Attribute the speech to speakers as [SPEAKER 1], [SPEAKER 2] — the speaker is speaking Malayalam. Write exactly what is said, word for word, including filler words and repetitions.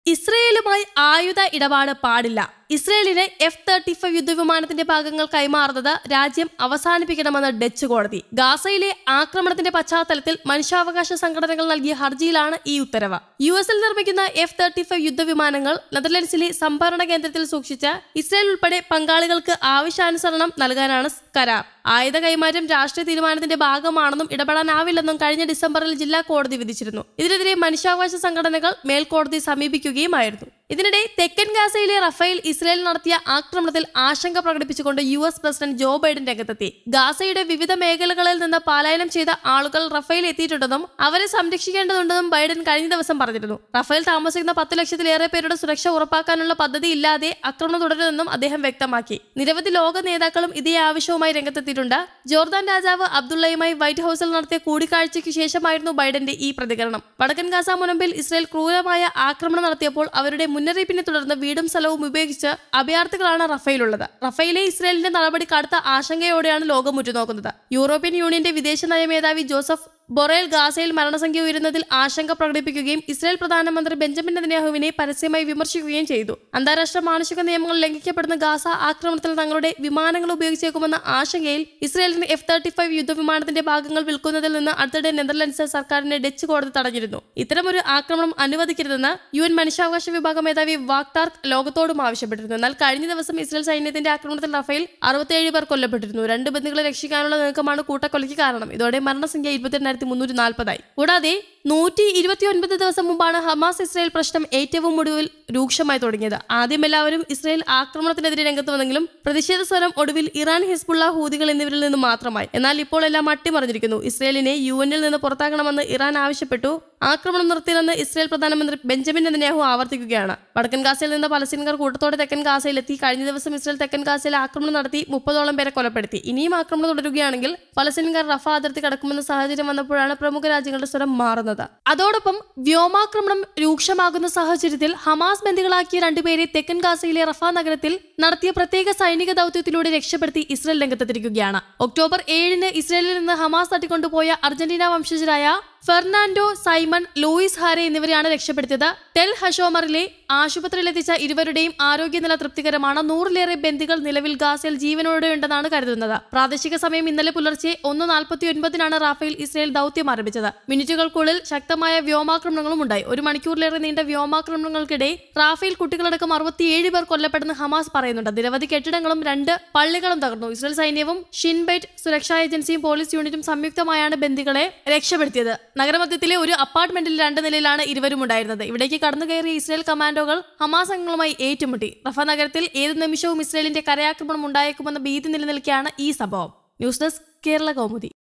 [SPEAKER 1] ഇസ്രയേലുമായി ആയുധ ഇടപാട് പാടില്ല. ഇസ്രയേലിന് എഫ് തേർട്ടി ഫൈവ് യുദ്ധവിമാനത്തിന്റെ ഭാഗങ്ങൾ കൈമാറുന്നത് രാജ്യം അവസാനിപ്പിക്കണമെന്ന് ഡച്ച് കോടതി. ഗാസയിലെ ആക്രമണത്തിന്റെ പശ്ചാത്തലത്തിൽ മനുഷ്യാവകാശ സംഘടനകൾ നൽകിയ ഹർജിയിലാണ് ഈ ഉത്തരവ്. യു എസിൽ നിർമ്മിക്കുന്ന എഫ് തേർട്ടി ഫൈവ് യുദ്ധവിമാനങ്ങൾ നെതർലൻഡ്സിലെ സംഭരണ കേന്ദ്രത്തിൽ സൂക്ഷിച്ച് ഇസ്രയേൽ ഉൾപ്പെടെ പങ്കാളികൾക്ക് ആവശ്യാനുസരണം നൽകാനാണ് കരാർ. ആയുധ കൈമാറ്റം രാഷ്ട്രീയ തീരുമാനത്തിന്റെ ഭാഗമാണെന്നും ഇടപെടാനാവില്ലെന്നും കഴിഞ്ഞ ഡിസംബറിൽ ജില്ലാ കോടതി വിധിച്ചിരുന്നു. ഇതിനെതിരെ മനുഷ്യാവകാശ സംഘടനകൾ മേൽക്കോടതിയെ സമീപിക്കുകയുമായിരുന്നു. ഇതിനിടെ തെക്കൻ ഗാസയിലെ റഫേൽ ഇസ്രയേൽ നടത്തിയ ആക്രമണത്തിൽ ആശങ്ക പ്രകടിപ്പിച്ചുകൊണ്ട് U S president Joe Biden രംഗത്തെത്തി. ഗാസയുടെ വിവിധ മേഖലകളിൽ നിന്ന് പലായനം ചെയ്ത ആളുകൾ റഫേൽ എത്തിയിട്ടുണ്ടെന്നും അവരെ സംരക്ഷിക്കേണ്ടതുണ്ടെന്നും ബൈഡൻ കഴിഞ്ഞ ദിവസം പറഞ്ഞിരുന്നു. റഫേൽ താമസിക്കുന്ന പത്ത് ലക്ഷത്തിലേറെ പേരുടെ സുരക്ഷ ഉറപ്പാക്കാനുള്ള പദ്ധതി ഇല്ലാതെ ആക്രമണം തുടരുമെന്നും അദ്ദേഹം വ്യക്തമാക്കി. നിരവധി ലോക നേതാക്കളും ഇതേ ആവശ്യവുമായി രംഗത്തെത്തിയിട്ടുണ്ട്. ജോർദാൻ രാജാവ് അബ്ദുള്ളയുമായി വൈറ്റ് ഹൌസിൽ നടത്തിയ കൂടിക്കാഴ്ചയ്ക്ക് ശേഷമായിരുന്നു ബൈഡന്റെ ഈ പ്രതികരണം. വടക്കൻ ഗാസ മുനമ്പിൽ ഇസ്രയേൽ ക്രൂരമായ ആക്രമണം നടത്തിയപ്പോൾ അവരുടെ മുന്നറിയിപ്പിനെ തുടർന്ന് വീടും സ്ഥലവും ഉപയോഗിച്ച് അഭയാർത്ഥികളാണ് റഫേലുള്ളത്. റഫേലെ ഇസ്രയേലിന്റെ നടപടി കടുത്ത ആശങ്കയോടെയാണ് ലോകം ഉറ്റുനോക്കുന്നത്. യൂറോപ്യൻ യൂണിയന്റെ വിദേശ നയ മേധാവി ജോസഫ് ബൊറേൽ ഗാസയിൽ മരണസംഖ്യ ഉയരുന്നതിൽ ആശങ്ക പ്രകടിപ്പിക്കുകയും ഇസ്രയേൽ പ്രധാനമന്ത്രി ബെഞ്ചമിൻ നെതന്യാഹുവിനെ പരസ്യമായി വിമർശിക്കുകയും ചെയ്തു. അന്താരാഷ്ട്ര മാനുഷിക നിയമങ്ങൾ ലംഘിക്കപ്പെടുന്ന ഗാസ ആക്രമണത്തിൽ തങ്ങളുടെ വിമാനങ്ങൾ ഉപയോഗിച്ചേക്കുമെന്ന ആശങ്കയിൽ ഇസ്രയേലിന് എഫ് തേർട്ടി ഫൈവ് യുദ്ധവിമാനത്തിന്റെ ഭാഗങ്ങൾ വിൽക്കുന്നതിൽ നിന്ന് അടുത്തിടെ നെതർലൻഡ്സ് സർക്കാരിനെ ഡച്ച് കോടതി തടഞ്ഞിരുന്നു. ഇത്തരമൊരു ആക്രമണം അനുവദിക്കരുതെന്ന് യു എൻ മനുഷ്യാവകാശ വിഭാഗം മേധാവി വാക്ടാർക്ക് ലോകത്തോടും ആവശ്യപ്പെട്ടിരുന്നു. എന്നാൽ കഴിഞ്ഞ ദിവസം ഇസ്രയേൽ സൈന്യത്തിന്റെ ആക്രമണത്തിൽ റഫേൽ അറുപത്തിയേഴ് പേർ കൊല്ലപ്പെട്ടിരുന്നു. രണ്ട് ബന്ധുക്കളെ രക്ഷിക്കാനുള്ള നീക്കമാണ് കൂട്ടക്കൊലയ്ക്ക് കാരണം. ഇതോടെ മരണസംഖ്യ ഇരുപത്തിരണ്ടായിരത്തി മുന്നൂറ്റി നാൽപ്പതായി. കൂടാതെ നൂറ്റി ഇരുപത്തി ഒൻപത് ദിവസം മുമ്പാണ് ഹമാസ് ഇസ്രയേൽ പ്രശ്നം ഏറ്റവും ഒടുവിൽ രൂക്ഷമായി തുടങ്ങിയത്. ആദ്യം എല്ലാവരും ഇസ്രയേൽ ആക്രമണത്തിനെതിരെ രംഗത്ത് വന്നെങ്കിലും പ്രതിഷേധ സ്വരം ഒടുവിൽ ഇറാൻ, ഹിസ്ബുള്ള, ഹൂതികൾ എന്നിവരിൽ നിന്ന് മാത്രമായി. എന്നാൽ ഇപ്പോൾ എല്ലാം അട്ടിമറിഞ്ഞിരിക്കുന്നു. ഇസ്രയേലിനെ യു എന്നിൽ നിന്ന് പുറത്താക്കണമെന്ന് ഇറാൻ ആവശ്യപ്പെട്ടു. ആക്രമണം നിർത്തിയില്ലെന്ന് ഇസ്രയേൽ പ്രധാനമന്ത്രി ബെഞ്ചമിൻ നെതന്യാഹു ആവർത്തിക്കുകയാണ്. വടക്കൻ ഗാസയിൽ നിന്ന് പലസ്തീൻകാർ കൂട്ടത്തോടെ തെക്കൻ ഗാസയിലെത്തി. കഴിഞ്ഞ ദിവസം ഇസ്രയേൽ തെക്കൻ ഗാസയിൽ ആക്രമണം നടത്തി മുപ്പതോളം പേരെ കൊലപ്പെടുത്തി. ഇനിയും ആക്രമണം തുടരുകയാണെങ്കിൽ പലസ്തീൻകാർ റഫ അതിർത്തി കടക്കുമെന്ന സാഹചര്യം വന്നപ്പോഴാണ് പ്രമുഖ രാജ്യങ്ങളുടെ സ്വരം മാറുന്നത്. അതോടൊപ്പം വ്യോമാക്രമണം രൂക്ഷമാകുന്ന സാഹചര്യത്തിൽ ഹമാസ് ബന്ദികളാക്കിയ രണ്ടുപേരെ തെക്കൻ ഗാസയിലെ റഫ നഗരത്തിൽ നടത്തിയ പ്രത്യേക സൈനിക ദൌത്യത്തിലൂടെ രക്ഷപ്പെടുത്തി ഇസ്രയേൽ രംഗത്തെത്തിയിരിക്കുകയാണ്. ഒക്ടോബർ ഏഴിന് ഇസ്രയേലിൽ നിന്ന് ഹമാസ് തട്ടിക്കൊണ്ടുപോയ അർജന്റീന വംശജരായ ഫെർണാൻഡോ, സൈമൺ, ലൂയിസ് ഹാരെ എന്നിവരെയാണ് രക്ഷപ്പെടുത്തിയത്. ടെൽ ഹഷോമറിലെ ആശുപത്രിയിലെത്തിച്ച ഇരുവരുടെയും ആരോഗ്യനില തൃപ്തികരമാണ്. നൂറിലേറെ ബന്ദികൾ നിലവിൽ ഗാസയിൽ ജീവനോടെയുണ്ടെന്നാണ് കരുതുന്നത്. പ്രാദേശിക സമയം ഇന്നലെ പുലർച്ചെ ഒന്ന് നാൽപ്പത്തി ഒൻപതിനാണ് റാഫേൽ ഇസ്രയേൽ ദൌത്യം ആരംഭിച്ചത്. മിനിറ്റുകൾക്കുള്ളിൽ ശക്തമായ വ്യോമാക്രമണങ്ങളും ഉണ്ടായി. ഒരു മണിക്കൂറിലേറെ നീണ്ട വ്യോമാക്രമണങ്ങൾക്കിടെ റാഫേൽ കുട്ടികളടക്കം അറുപത്തിയേഴ് പേർ കൊല്ലപ്പെടുന്ന ഹമാസ് പറയുന്നുണ്ട്. നിരവധി കെട്ടിടങ്ങളും രണ്ട് പള്ളികളും തകർന്നു. ഇസ്രയേൽ സൈന്യവും ഷിൻബൈറ്റ് സുരക്ഷാ ഏജൻസിയും പോലീസ് യൂണിറ്റും സംയുക്തമായാണ് ബന്ദികളെ രക്ഷപ്പെടുത്തിയത്. നഗരമധ്യത്തിലെ ഒരു അപ്പാർട്ട്മെന്റിൽ രണ്ട് നിലയിലാണ് ഇരുവരും ഉണ്ടായിരുന്നത്. ഇവിടേക്ക് കടന്നു കയറിയ ഇസ്രയേൽ കമാൻഡോകൾ ഹമാസ് അംഗങ്ങളുമായി ഏറ്റുമുട്ടി. റഫ നഗരത്തിൽ ഏത് നിമിഷവും ഇസ്രയേലിന്റെ കരയാക്രമണം ഉണ്ടായേക്കുമെന്ന ഭീതി നിലനിൽക്കെയാണ് ഈ സംഭവം. News desk, Kerala Kaumudi.